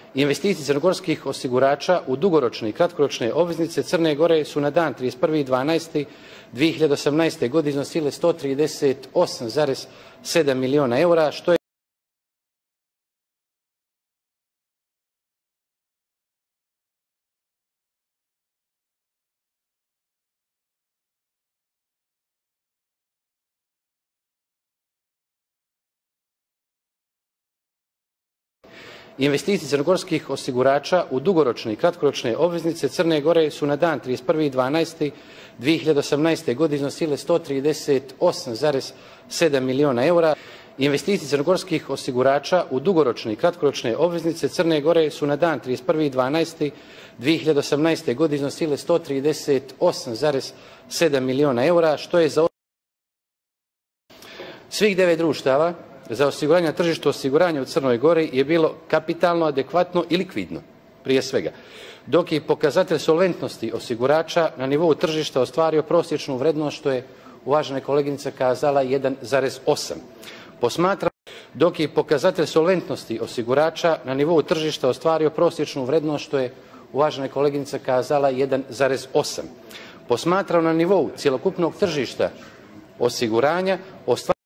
Investicije crnogorskih osigurača u dugoročne i kratkoročne obveznice Crne Gore su na dan 31.12.2018. godine iznosile 138,7 miliona eura, što je Investicije crnogorskih osigurača u dugoročne i kratkoročne obveznice Crne Gore su na dan 31.12.2018. godine iznosile 138,7 miliona eura. Investicije crnogorskih osigurača u dugoročne i kratkoročne obveznice Crne Gore su na dan 31.12.2018. godine iznosile 138,7 miliona eura, što je za svih 9 društava za osiguranje na tržištu osiguranja u Crnoj Gori je bilo kapitalno, adekvatno i likvidno, prije svega, dok je pokazatelj solventnosti osigurača na nivou tržišta ostvario prosječnu vrednost, što je uvažena koleginica kazala 1,8. Dok je pokazatelj solventnosti osigurača na nivou tržišta ostvario prosječnu vrednost, što je uvažena koleginica kazala 1,8. Posmatrano na nivou cjelokupnog tržišta osiguranja ostvario